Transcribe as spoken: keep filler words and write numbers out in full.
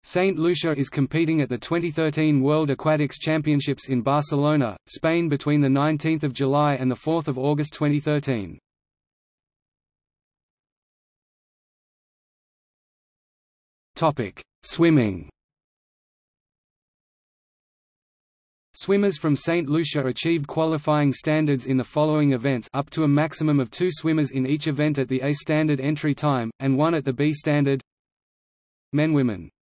Saint Lucia is competing at the twenty thirteen World Aquatics Championships in Barcelona, Spain between the nineteenth of July and the fourth of August twenty thirteen. Topic: Swimming. Swimmers from Saint Lucia achieved qualifying standards in the following events, up to a maximum of two swimmers in each event at the A standard entry time, and one at the B standard. Men Women